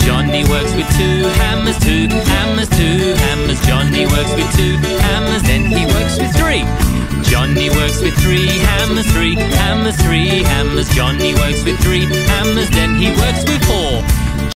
Johnny works with two hammers, two hammers, two hammers. Johnny works with two hammers, then he works with three. Johnny works with three hammers, three hammers, three hammers. Johnny works with three hammers, then he works with four.